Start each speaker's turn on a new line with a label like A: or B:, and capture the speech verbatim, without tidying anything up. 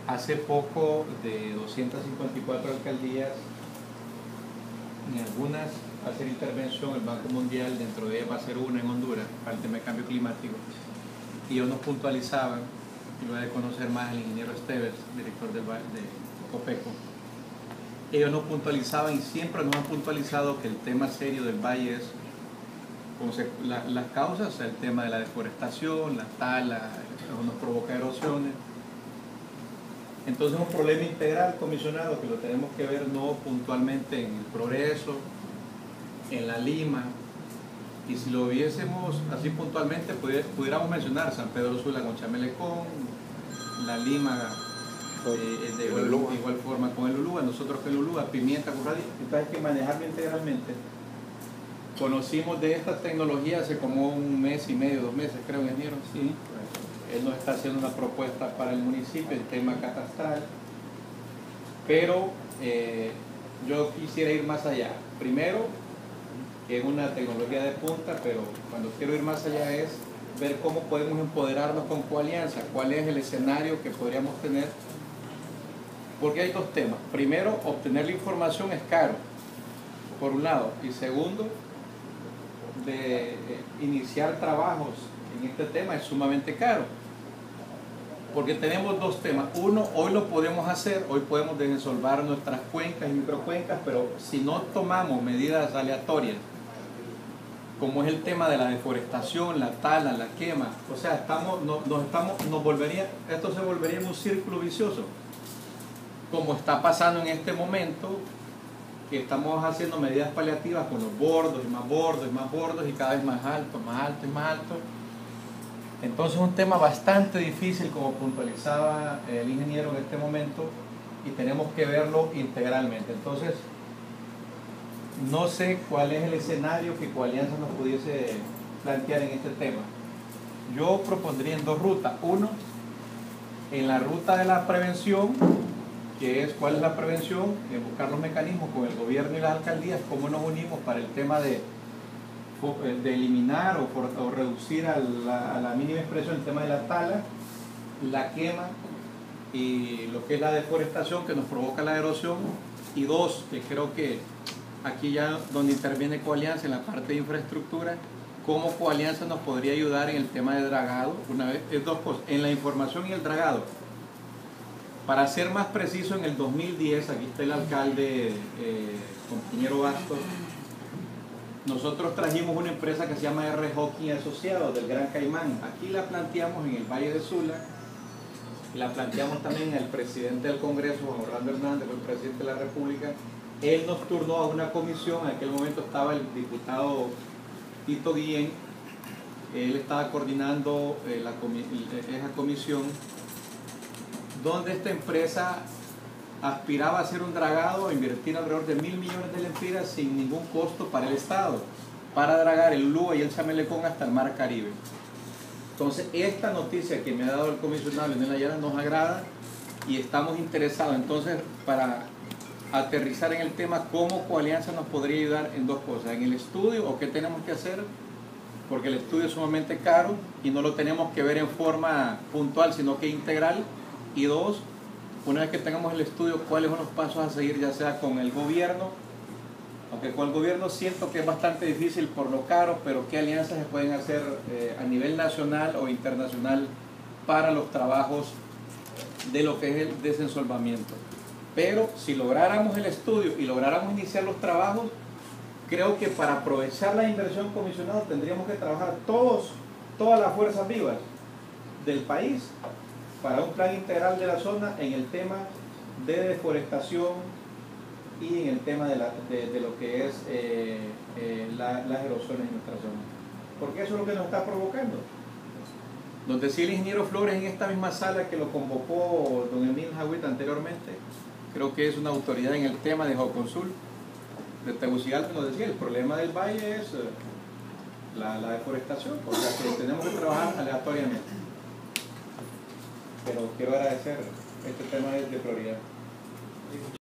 A: Hace poco, de doscientas cincuenta y cuatro alcaldías, en algunas va a hacer intervención el Banco Mundial, dentro de ellas va a ser una en Honduras para el tema de cambio climático, y ellos nos puntualizaban, y lo voy a conocer más el ingeniero Esteves, director del, de COPECO. Ellos nos puntualizaban y siempre nos han puntualizado que el tema serio del valle es la, las causas, el tema de la deforestación, la tala, nos provoca erosiones. Entonces es un problema integral, comisionado, que lo tenemos que ver no puntualmente en el Progreso, en la Lima, y si lo viésemos así puntualmente, pudiéramos mencionar San Pedro Sula con Chamelecón, la Lima eh, de igual, igual forma con el Ulúa, nosotros con el Ulúa, Pimienta, Curradí. Entonces hay que manejarlo integralmente. Conocimos de esta tecnología hace como un mes y medio, dos meses creo, ingeniero, sí. Él nos está haciendo una propuesta para el municipio, el tema catastral, pero eh, yo quisiera ir más allá. Primero, que es una tecnología de punta, pero cuando quiero ir más allá es ver cómo podemos empoderarnos con Coalianza, cuál es el escenario que podríamos tener, porque hay dos temas. Primero, obtener la información es caro, por un lado, y segundo, de eh, iniciar trabajos en este tema es sumamente caro, porque tenemos dos temas. Uno, hoy lo podemos hacer, hoy podemos desensolvar nuestras cuencas y microcuencas, pero si no tomamos medidas aleatorias, como es el tema de la deforestación, la tala, la quema, o sea, estamos, no, nos estamos, nos volvería, esto se volvería en un círculo vicioso, como está pasando en este momento, que estamos haciendo medidas paliativas con los bordos, y más bordos, y más bordos, y cada vez más alto, más alto y más alto. Entonces es un tema bastante difícil, como puntualizaba el ingeniero en este momento, y tenemos que verlo integralmente. Entonces, no sé cuál es el escenario que Coalianza nos pudiese plantear en este tema. Yo propondría en dos rutas. Uno, en la ruta de la prevención, que es cuál es la prevención, de buscar los mecanismos con el gobierno y las alcaldías, cómo nos unimos para el tema de, de eliminar o, por, o reducir a la, a la mínima expresión el tema de la tala, la quema y lo que es la deforestación que nos provoca la erosión. Y dos, que creo que aquí ya donde interviene Coalianza en la parte de infraestructura, cómo Coalianza nos podría ayudar en el tema de dragado. Una vez, es dos cosas, en la información y el dragado. Para ser más preciso, en el dos mil diez, aquí está el alcalde, eh, compañero Bastos, nosotros trajimos una empresa que se llama R. Hawking Asociados del Gran Caimán. Aquí la planteamos en el Valle de Sula, y la planteamos también al presidente del Congreso, Juan Orlando Hernández, el presidente de la República. Él nos turnó a una comisión, en aquel momento estaba el diputado Tito Guillén, él estaba coordinando eh, la comi esa comisión, donde esta empresa aspiraba a hacer un dragado, a invertir alrededor de mil millones de lempiras sin ningún costo para el Estado, para dragar el Ulúa y el Chamelecón hasta el Mar Caribe. Entonces, esta noticia que me ha dado el comisionado Leonel Ayala nos agrada y estamos interesados. Entonces, para aterrizar en el tema, cómo Coalianza nos podría ayudar en dos cosas: en el estudio, o qué tenemos que hacer, porque el estudio es sumamente caro y no lo tenemos que ver en forma puntual, sino que integral. Y dos, una vez que tengamos el estudio, cuáles son los pasos a seguir, ya sea con el gobierno, aunque con el gobierno siento que es bastante difícil por lo caro, pero qué alianzas se pueden hacer eh, a nivel nacional o internacional para los trabajos de lo que es el desensolvamiento. Pero si lográramos el estudio y lográramos iniciar los trabajos, creo que para aprovechar la inversión, comisionado, tendríamos que trabajar todos, todas las fuerzas vivas del país para un plan integral de la zona en el tema de deforestación y en el tema de, la, de, de lo que es eh, eh, la, las erosiones en nuestra zona. Porque eso es lo que nos está provocando. Nos decía el ingeniero Flores en esta misma sala que lo convocó don Emil Jawit anteriormente, creo que es una autoridad en el tema de Joconsul, de Tegucigalpa, nos decía, el problema del valle es eh, la, la deforestación, o sea que tenemos que trabajar aleatoriamente. Pero quiero agradecer, este tema es de prioridad.